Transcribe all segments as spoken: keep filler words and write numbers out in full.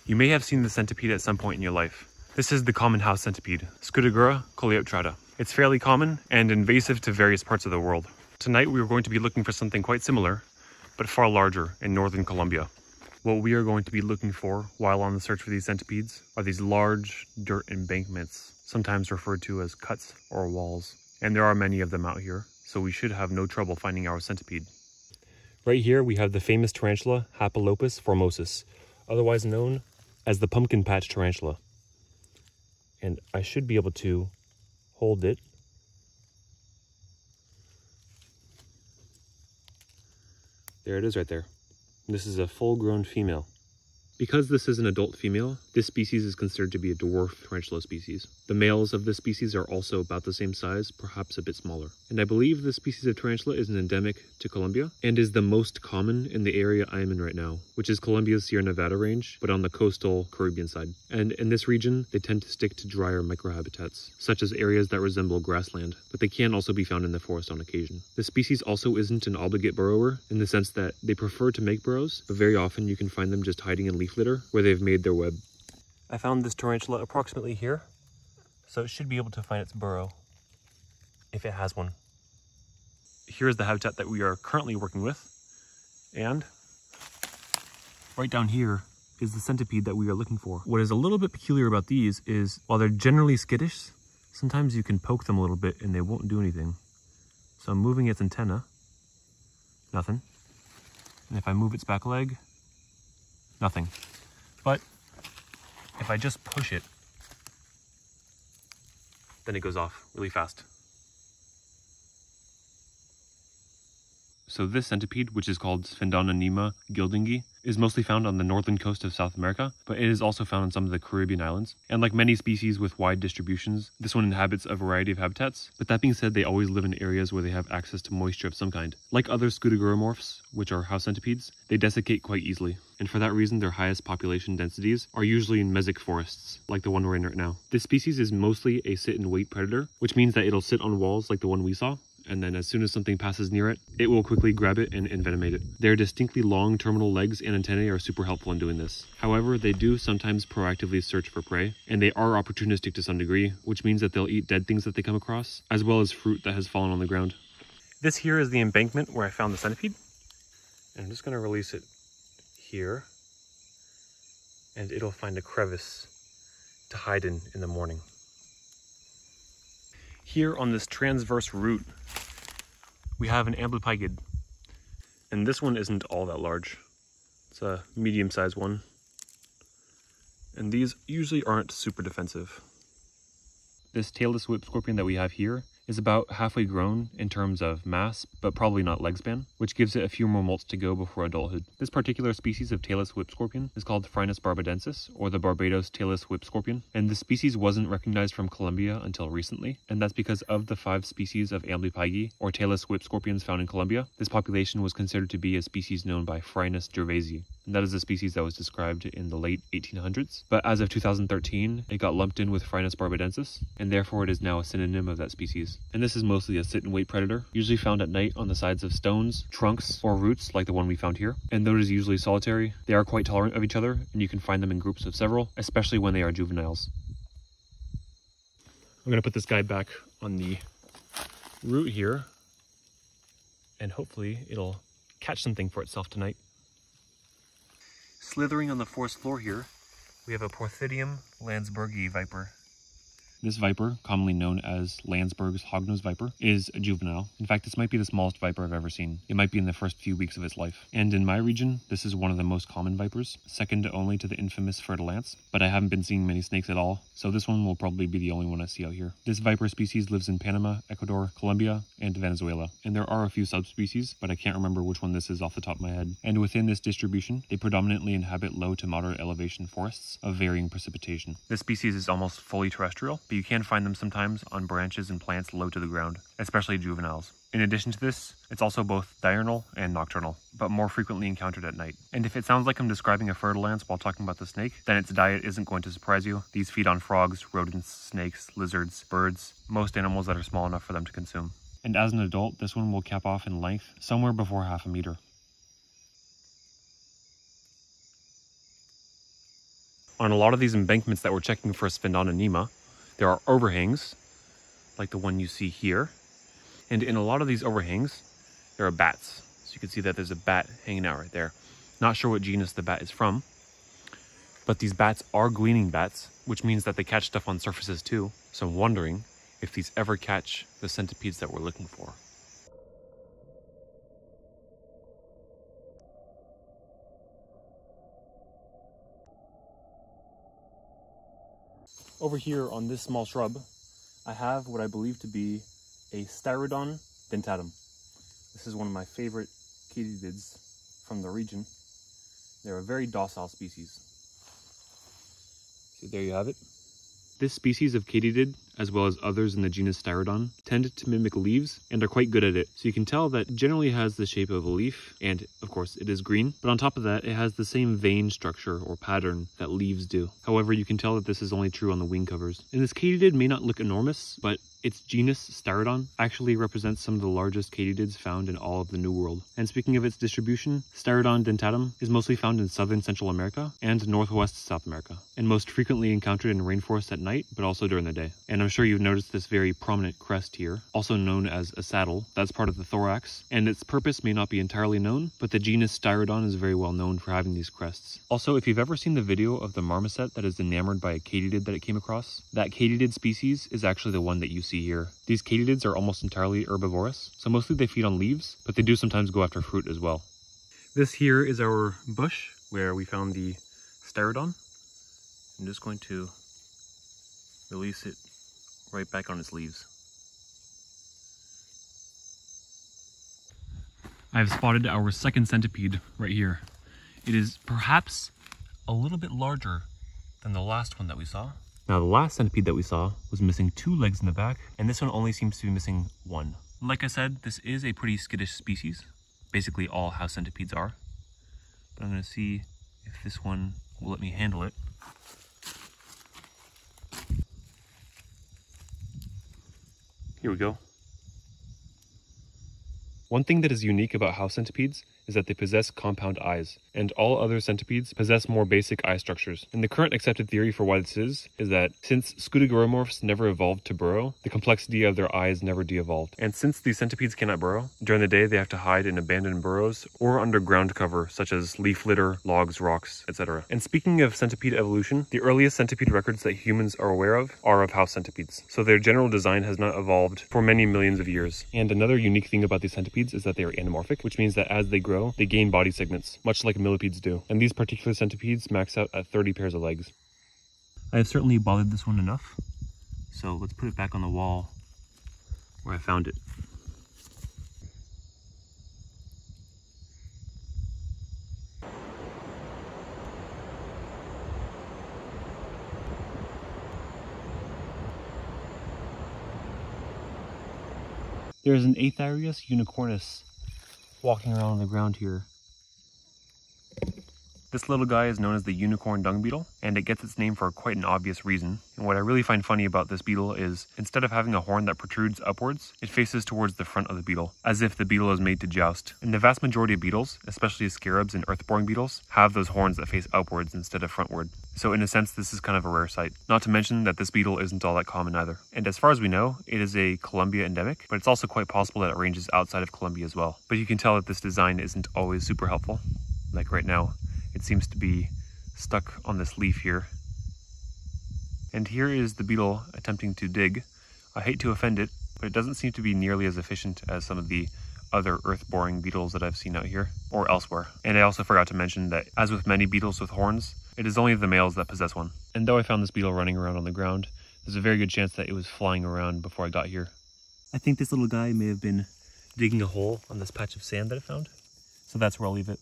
You may have seen the centipede at some point in your life. This is the common house centipede, Scutigeromorph. It's fairly common and invasive to various parts of the world. Tonight we are going to be looking for something quite similar, but far larger in northern Colombia. What we are going to be looking for while on the search for these centipedes are these large dirt embankments, sometimes referred to as cuts or walls. And there are many of them out here, so we should have no trouble finding our centipede. Right here we have the famous tarantula Hapalopus formosus, otherwise known as the pumpkin patch tarantula. And I should be able to hold it. There it is right there. This is a full-grown female. Because this is an adult female, this species is considered to be a dwarf tarantula species. The males of this species are also about the same size, perhaps a bit smaller. And I believe this species of tarantula is an endemic to Colombia and is the most common in the area I am in right now, which is Colombia's Sierra Nevada range, but on the coastal Caribbean side. And in this region, they tend to stick to drier microhabitats, such as areas that resemble grassland, but they can also be found in the forest on occasion. The species also isn't an obligate burrower in the sense that they prefer to make burrows, but very often you can find them just hiding in leaf litter where they've made their web. I found this tarantula approximately here, so it should be able to find its burrow if it has one. Here's the habitat that we are currently working with, and right down here is the centipede that we are looking for. What is a little bit peculiar about these is while they're generally skittish, sometimes you can poke them a little bit and they won't do anything. So I'm moving its antenna, nothing. And if I move its back leg, nothing. But if I just push it, then it goes off really fast. So this centipede, which is called Sphendononema guildingii, is mostly found on the northern coast of South America, but it is also found on some of the Caribbean islands. And like many species with wide distributions, this one inhabits a variety of habitats. But that being said, they always live in areas where they have access to moisture of some kind. Like other scutigeromorphs, which are house centipedes, they desiccate quite easily. And for that reason, their highest population densities are usually in mesic forests, like the one we're in right now. This species is mostly a sit-and-wait predator, which means that it'll sit on walls like the one we saw, and then as soon as something passes near it, it will quickly grab it and envenomate it. Their distinctly long terminal legs and antennae are super helpful in doing this. However, they do sometimes proactively search for prey, and they are opportunistic to some degree, which means that they'll eat dead things that they come across, as well as fruit that has fallen on the ground. This here is the embankment where I found the centipede, and I'm just going to release it here, and it'll find a crevice to hide in in the morning. Here on this transverse route, we have an amblypygid, and this one isn't all that large. It's a medium-sized one, and these usually aren't super defensive. This tailless whip scorpion that we have here is about halfway grown in terms of mass, but probably not leg span, which gives it a few more molts to go before adulthood. This particular species of tailless whip scorpion is called Phrynus barbadensis, or the Barbados tailless whip scorpion, and this species wasn't recognized from Colombia until recently, and that's because of the five species of amblypygii, or tailless whip scorpions found in Colombia, this population was considered to be a species known by Phrynus gervaisii, and that is a species that was described in the late eighteen hundreds, but as of two thousand thirteen, it got lumped in with Phrynus barbadensis, and therefore it is now a synonym of that species. And this is mostly a sit-and-wait predator, usually found at night on the sides of stones, trunks, or roots like the one we found here. And though it is usually solitary, they are quite tolerant of each other, and you can find them in groups of several, especially when they are juveniles. I'm going to put this guy back on the root here, and hopefully it'll catch something for itself tonight. Slithering on the forest floor here, we have a Porthidium lansbergii viper. This viper, commonly known as Lansberg's hognose viper, is a juvenile. In fact, this might be the smallest viper I've ever seen. It might be in the first few weeks of its life. And in my region, this is one of the most common vipers, second only to the infamous fer-de-lance, but I haven't been seeing many snakes at all, so this one will probably be the only one I see out here. This viper species lives in Panama, Ecuador, Colombia, and Venezuela. And there are a few subspecies, but I can't remember which one this is off the top of my head. And within this distribution, they predominantly inhabit low to moderate elevation forests of varying precipitation. This species is almost fully terrestrial, but you can find them sometimes on branches and plants low to the ground, especially juveniles. In addition to this, it's also both diurnal and nocturnal, but more frequently encountered at night. And if it sounds like I'm describing a fer-de-lance while talking about the snake, then its diet isn't going to surprise you. These feed on frogs, rodents, snakes, lizards, birds, most animals that are small enough for them to consume. And as an adult, this one will cap off in length somewhere before half a meter. On a lot of these embankments that we're checking for Sphendononema, there are overhangs, like the one you see here. And in a lot of these overhangs, there are bats. So you can see that there's a bat hanging out right there. Not sure what genus the bat is from, but these bats are gleaning bats, which means that they catch stuff on surfaces too. So I'm wondering if these ever catch the centipedes that we're looking for. Over here on this small shrub, I have what I believe to be a Steirodon dentatum. This is one of my favorite katydids from the region. They're a very docile species. So there you have it. This species of katydid, as well as others in the genus Steirodon, tend to mimic leaves and are quite good at it. So you can tell that it generally has the shape of a leaf, and of course it is green, but on top of that it has the same vein structure or pattern that leaves do. However, you can tell that this is only true on the wing covers. And this katydid may not look enormous, but its genus Steirodon actually represents some of the largest katydids found in all of the New World. And speaking of its distribution, Steirodon dentatum is mostly found in southern Central America and northwest South America, and most frequently encountered in rainforests at night, but also during the day. And I'm sure you've noticed this very prominent crest here, also known as a saddle. That's part of the thorax, and its purpose may not be entirely known, but the genus Steirodon is very well known for having these crests. Also, if you've ever seen the video of the marmoset that is enamored by a katydid that it came across, that katydid species is actually the one that you see here. These katydids are almost entirely herbivorous, so mostly they feed on leaves, but they do sometimes go after fruit as well. This here is our bush where we found the Steirodon. I'm just going to release it right back on its leaves. I've spotted our second centipede right here. It is perhaps a little bit larger than the last one that we saw. Now, the last centipede that we saw was missing two legs in the back, and this one only seems to be missing one. Like I said, this is a pretty skittish species. Basically all house centipedes are. But I'm going to see if this one will let me handle it. Here we go. One thing that is unique about house centipedes is that they possess compound eyes, and all other centipedes possess more basic eye structures. And the current accepted theory for why this is, is that since scutigeromorphs never evolved to burrow, the complexity of their eyes never de-evolved. And since these centipedes cannot burrow, during the day they have to hide in abandoned burrows or under ground cover, such as leaf litter, logs, rocks, et cetera. And speaking of centipede evolution, the earliest centipede records that humans are aware of are of house centipedes. So their general design has not evolved for many millions of years. And another unique thing about these centipedes is that they are anamorphic, which means that as they grow, they gain body segments, much like millipedes do. And these particular centipedes max out at thirty pairs of legs. I have certainly bothered this one enough, so let's put it back on the wall where I found it. There's an Aetharius unicornis walking around on the ground here. This little guy is known as the unicorn dung beetle, and it gets its name for quite an obvious reason. And what I really find funny about this beetle is, instead of having a horn that protrudes upwards, it faces towards the front of the beetle, as if the beetle is made to joust. And the vast majority of beetles, especially scarabs and earth-boring beetles, have those horns that face upwards instead of frontward. So in a sense, this is kind of a rare sight. Not to mention that this beetle isn't all that common either. And as far as we know, it is a Colombia endemic, but it's also quite possible that it ranges outside of Colombia as well. But you can tell that this design isn't always super helpful. Like right now, it seems to be stuck on this leaf here. And here is the beetle attempting to dig. I hate to offend it, but it doesn't seem to be nearly as efficient as some of the other earth-boring beetles that I've seen out here or elsewhere. And I also forgot to mention that, as with many beetles with horns, it is only the males that possess one. And though I found this beetle running around on the ground, there's a very good chance that it was flying around before I got here. I think this little guy may have been digging a hole on this patch of sand that I found. So that's where I'll leave it.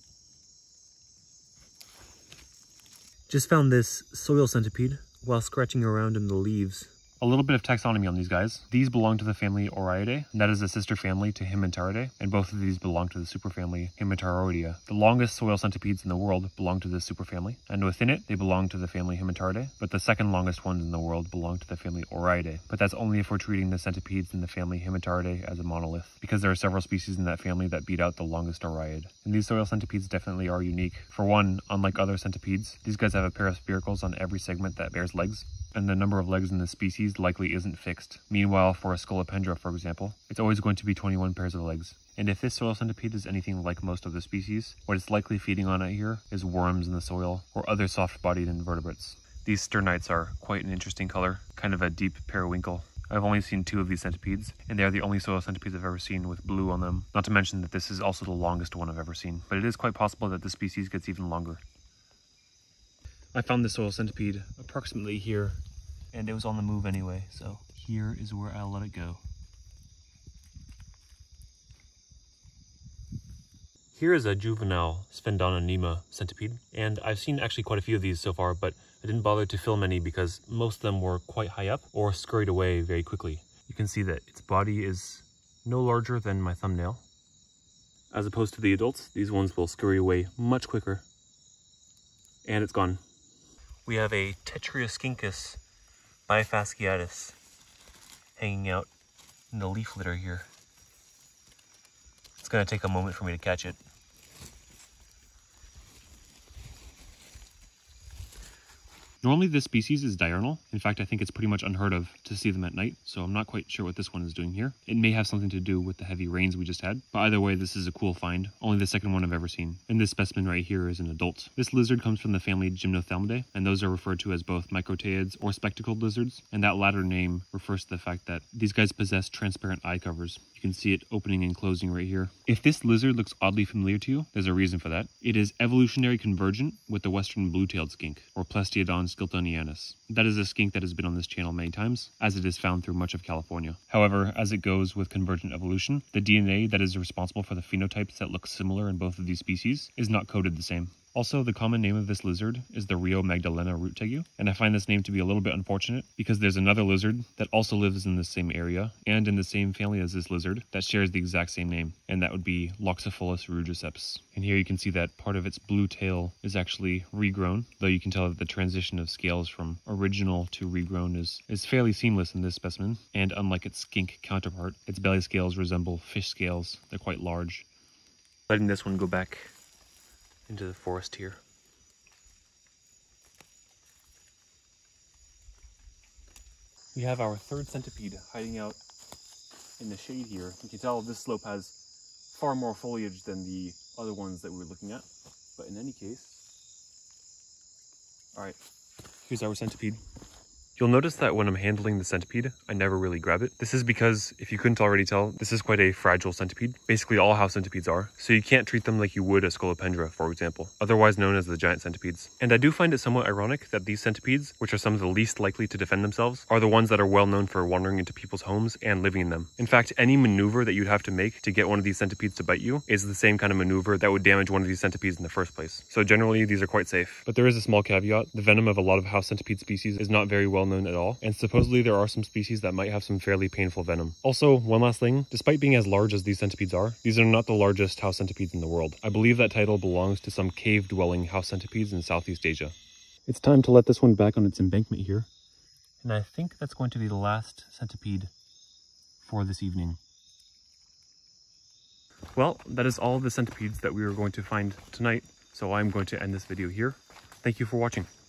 Just found this soil centipede while scratching around in the leaves. A little bit of taxonomy on these guys. These belong to the family Oreidae, and that is a sister family to Hemipteridae, and both of these belong to the superfamily Hemipteroidea. The longest soil centipedes in the world belong to this superfamily, and within it, they belong to the family Hemipteridae, but the second longest ones in the world belong to the family Oreidae. But that's only if we're treating the centipedes in the family Hemipteridae as a monolith, because there are several species in that family that beat out the longest Oreid. And these soil centipedes definitely are unique. For one, unlike other centipedes, these guys have a pair of spiracles on every segment that bears legs, and the number of legs in this species likely isn't fixed. Meanwhile, for a Scolopendra, for example, it's always going to be twenty-one pairs of legs. And if this soil centipede is anything like most of the species, what it's likely feeding on out here is worms in the soil or other soft-bodied invertebrates. These sternites are quite an interesting color, kind of a deep periwinkle. I've only seen two of these centipedes, and they are the only soil centipedes I've ever seen with blue on them. Not to mention that this is also the longest one I've ever seen, but it is quite possible that the species gets even longer. I found the soil centipede approximately here, and it was on the move anyway, so here is where I'll let it go. Here is a juvenile Sphendononema centipede, and I've seen actually quite a few of these so far, but I didn't bother to film any because most of them were quite high up or scurried away very quickly. You can see that its body is no larger than my thumbnail. As opposed to the adults, these ones will scurry away much quicker, and it's gone. We have a Tetrioskincus bifasciatus hanging out in the leaf litter here. It's going to take a moment for me to catch it. Normally this species is diurnal. In fact, I think it's pretty much unheard of to see them at night, so I'm not quite sure what this one is doing here. It may have something to do with the heavy rains we just had, but either way, this is a cool find. Only the second one I've ever seen. And this specimen right here is an adult. This lizard comes from the family Gymnothelmidae, and those are referred to as both microteids or spectacled lizards, and that latter name refers to the fact that these guys possess transparent eye covers. You can see it opening and closing right here. If this lizard looks oddly familiar to you, there's a reason for that. It is evolutionary convergent with the western blue-tailed skink, or Plestiodon skiltonianus. That is a skink that has been on this channel many times, as it is found through much of California. However, as it goes with convergent evolution, the D N A that is responsible for the phenotypes that look similar in both of these species is not coded the same. Also, the common name of this lizard is the Rio Magdalena root tegu, and I find this name to be a little bit unfortunate because there's another lizard that also lives in the same area and in the same family as this lizard that shares the exact same name, and that would be Loxopholus rugiceps. And here you can see that part of its blue tail is actually regrown, though you can tell that the transition of scales from original to regrown is, is fairly seamless in this specimen, and unlike its skink counterpart, its belly scales resemble fish scales. They're quite large. Letting this one go back into the forest here. We have our third centipede hiding out in the shade here. You can tell this slope has far more foliage than the other ones that we were looking at, but in any case, all right, here's our centipede. You'll notice that when I'm handling the centipede, I never really grab it. This is because, if you couldn't already tell, this is quite a fragile centipede. Basically all house centipedes are, so you can't treat them like you would a Scolopendra, for example, otherwise known as the giant centipedes. And I do find it somewhat ironic that these centipedes, which are some of the least likely to defend themselves, are the ones that are well known for wandering into people's homes and living in them. In fact, any maneuver that you'd have to make to get one of these centipedes to bite you is the same kind of maneuver that would damage one of these centipedes in the first place. So generally, these are quite safe. But there is a small caveat. The venom of a lot of house centipede species is not very well known at all, and supposedly there are some species that might have some fairly painful venom. Also, one last thing, despite being as large as these centipedes are, these are not the largest house centipedes in the world. I believe that title belongs to some cave-dwelling house centipedes in Southeast Asia. It's time to let this one back on its embankment here, and I think that's going to be the last centipede for this evening. Well, that is all of the centipedes that we are going to find tonight, so I'm going to end this video here. Thank you for watching.